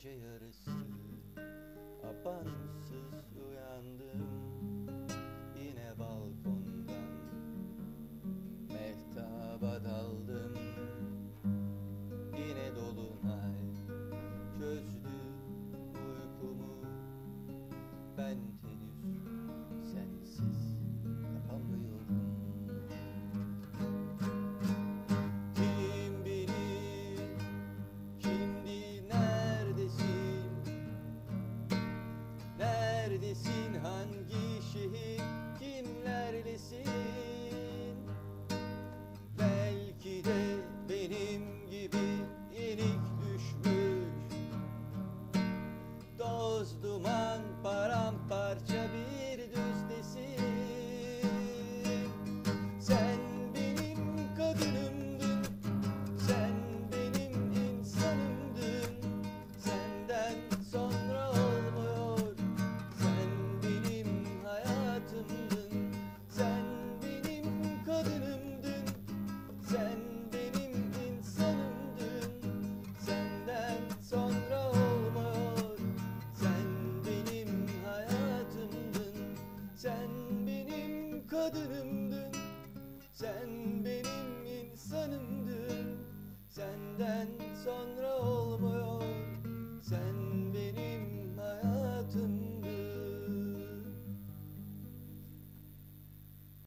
Gece yarısı apansız uyandım, yine balkondan mehtaba daldım. Yine dolunay çözdü uykumu, ben henüz sensiz yapamıyorum. Kim bilir şimdi neredesin? Neredesin, hangi şehir, kimlerlesin? Belki de benim gibi yenik düşmüş, toz duman paramparça bir düzdesin. Sen benim kadınımdın, sen benim insanımdın. Senden sonra olmuyor, sen benim hayatımdın. Sen benim kadınımdın, sen benim insanımdın. Senden sonra olmuyor, sen benim hayatımdın. Sen benim kadınımdın, sen benim insanımdın. Senden sonra olmuyor.